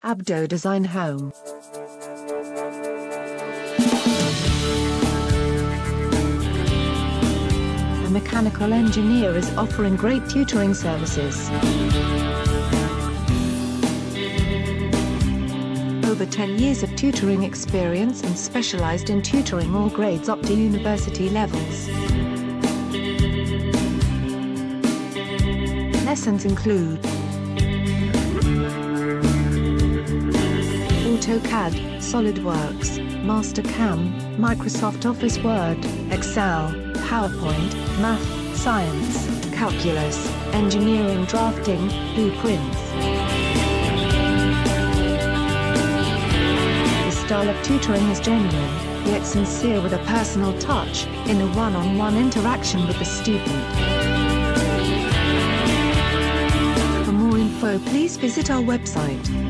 Abdo Design Home. A mechanical engineer is offering great tutoring services. Over 10 years of tutoring experience and specialized in tutoring all grades up to university levels. Lessons include AutoCAD, SolidWorks, Mastercam, Microsoft Office Word, Excel, PowerPoint, Math, Science, Calculus, Engineering Drafting, Blueprints. The style of tutoring is genuine, yet sincere with a personal touch, in a one-on-one interaction with the student. For more info, please visit our website.